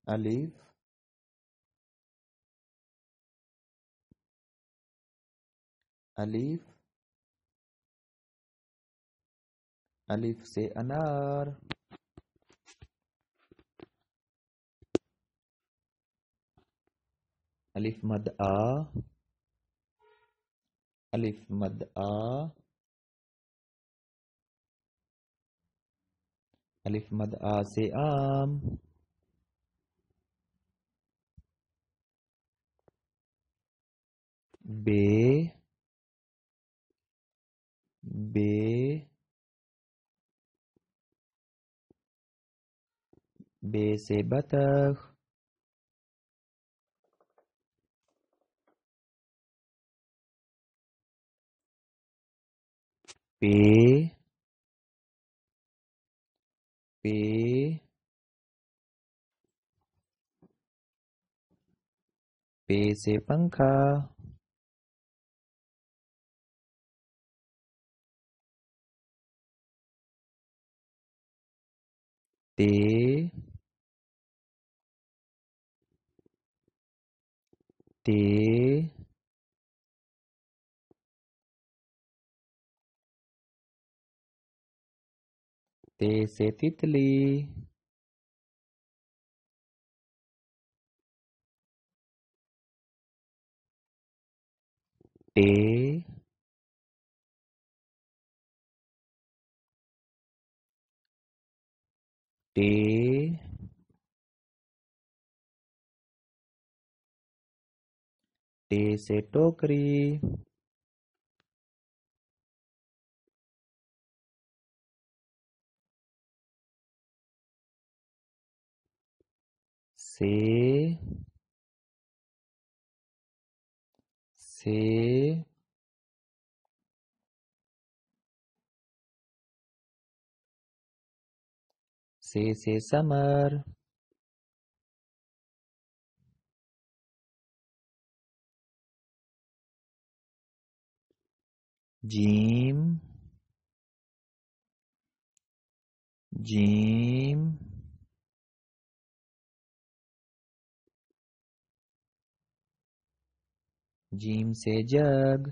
अलिफ अलिफ अलिफ से अनार। अलिफ मद आ अलिफ मद आ अलिफ मद आ से आम। बे बे बे से बतख। पे पे पे से पंखा। ते ते ते से तितली। टे टे टे से टोकरी। से से से समर। जीम जीम जीम से जग।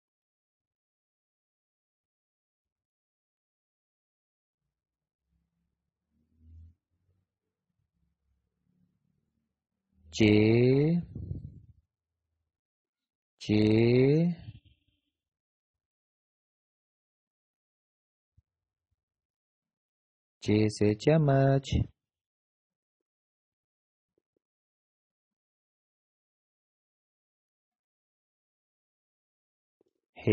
चे चे चे से चम्मच। हे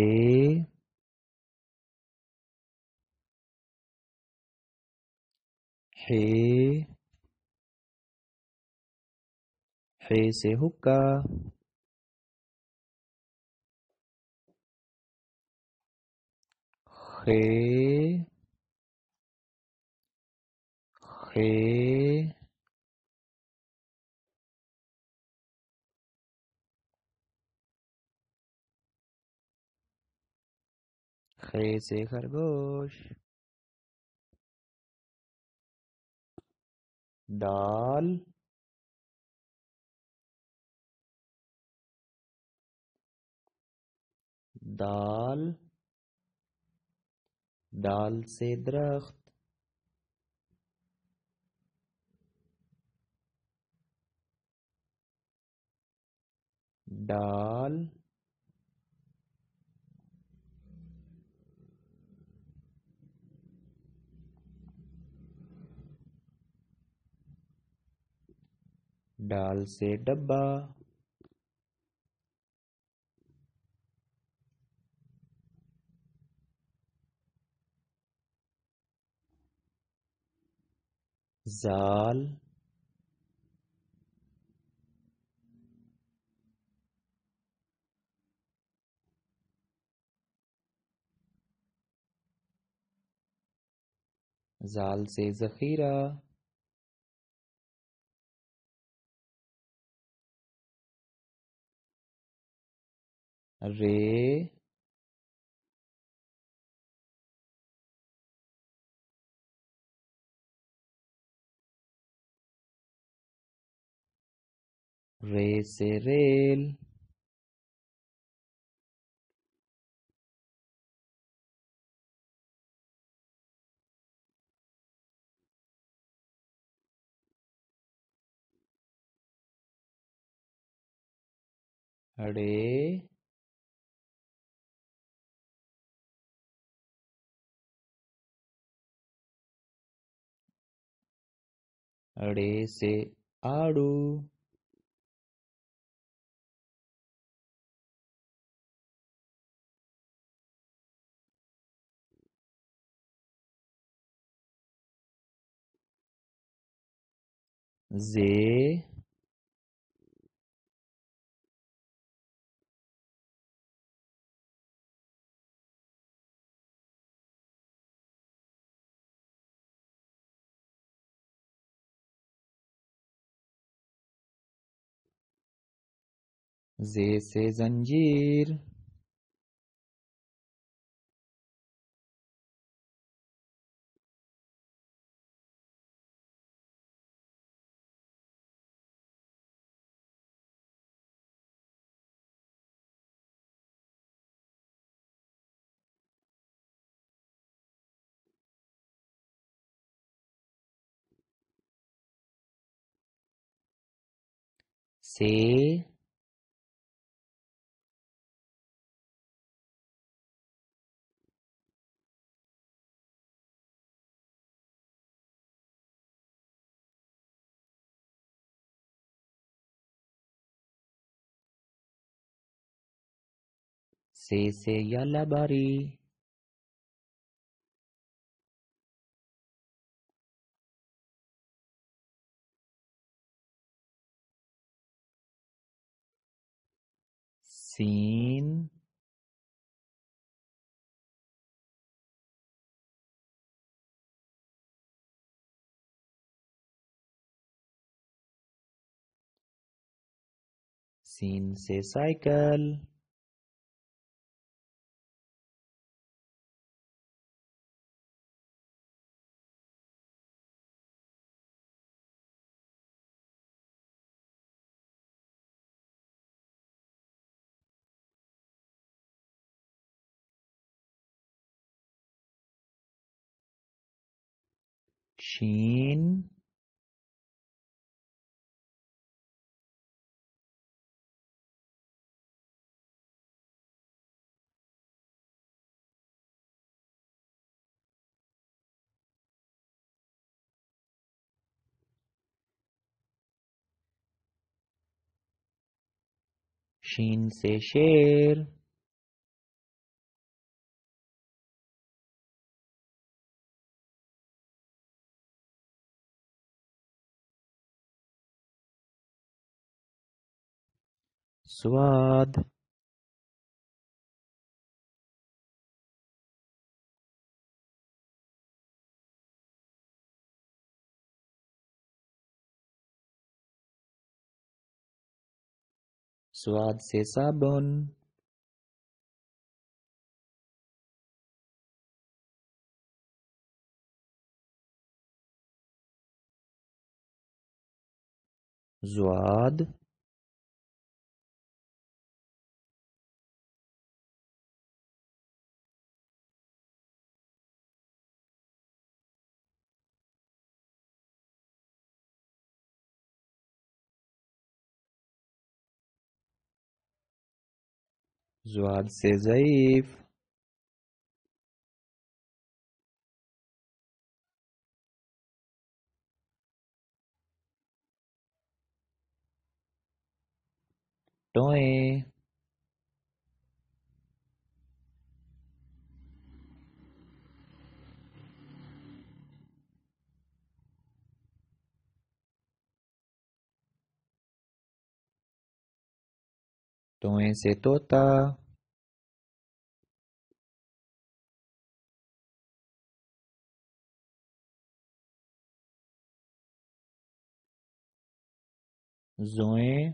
हे हे से हुक्का। खे खे खे से खरगोश। दाल दाल दाल से दरख्त। डाल डाल से डब्बा। जाल जाल से जखीरा। रे रे से रेल, अड़े अड़े से आड़ू, जे जे से जंजीर, से से यालाबारी, सीन सीन से साइकिल, शीन शीन से शेर, स्वाद, स्वाद से साबुन, ज्वाद, ज्वाद से ज़ईफ, टोए, टोए से तोता, जोए,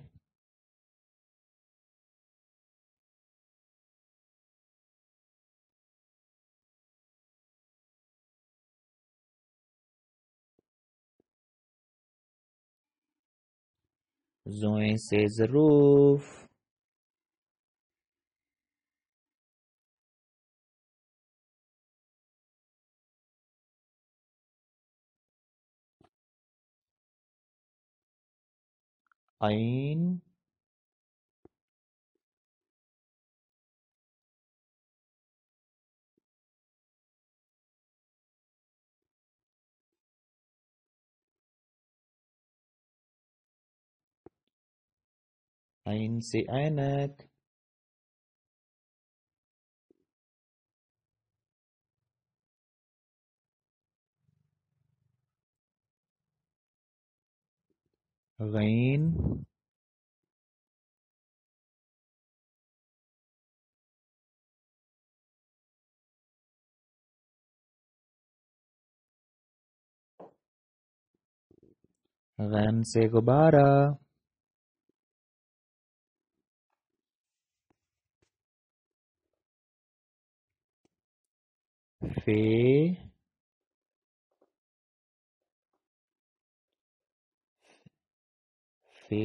Zoe says roof. Ain से ऐनक. गैन गैन से गुब्बारा. फे फे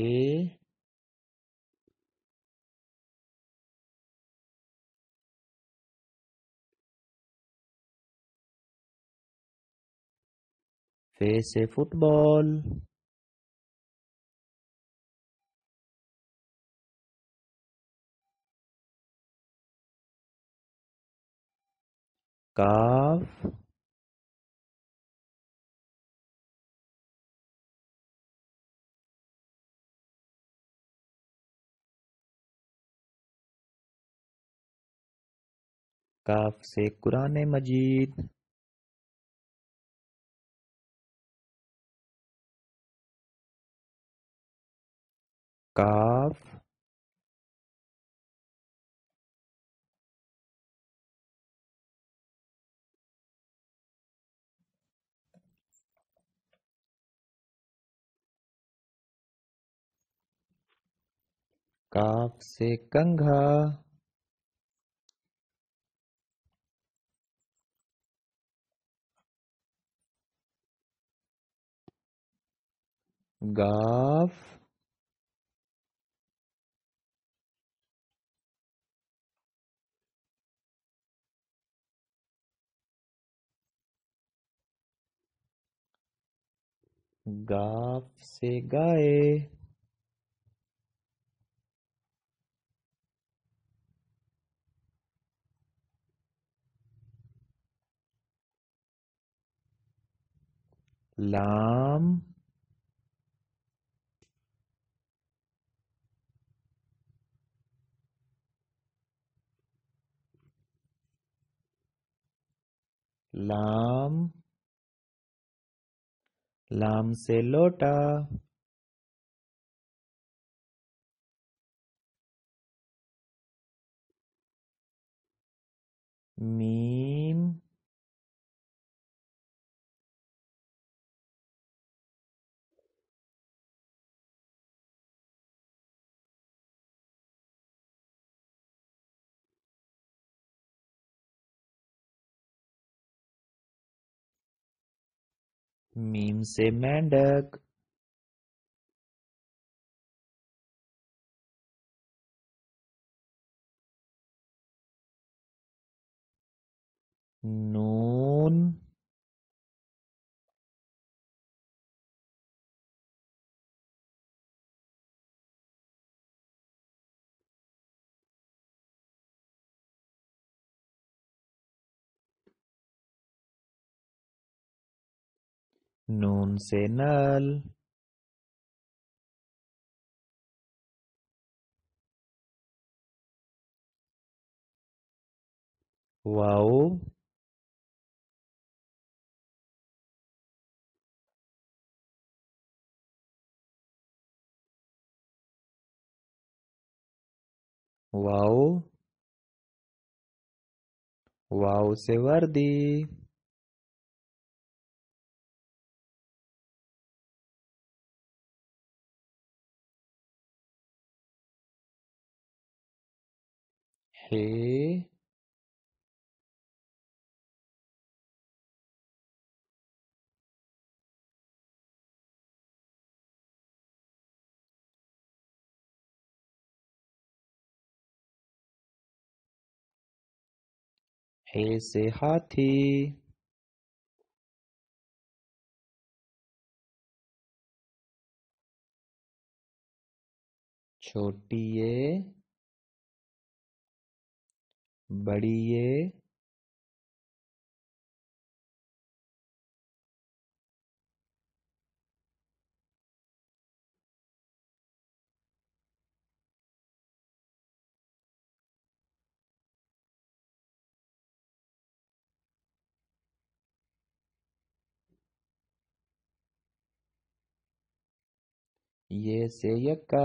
फे से फुटबॉल. काफ काफ से कुरान मजीद. काफ काफ से कंघा. गाफ गाफ से गाय. लाम लाम लाम से लोटा. मीम मीम से मेंढक. नून नून से नल. वाओ वाओ वाओ से वर्दी. हे हे से हाथी। छोटी ये, बड़ी ये से यक्का।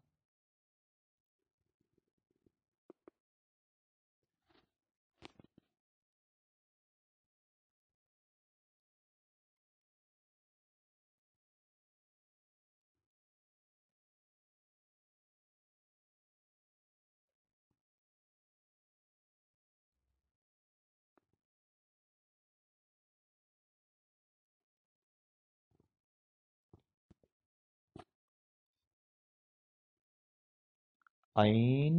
ऐन।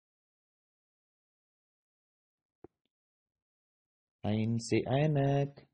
ऐन से ऐनक।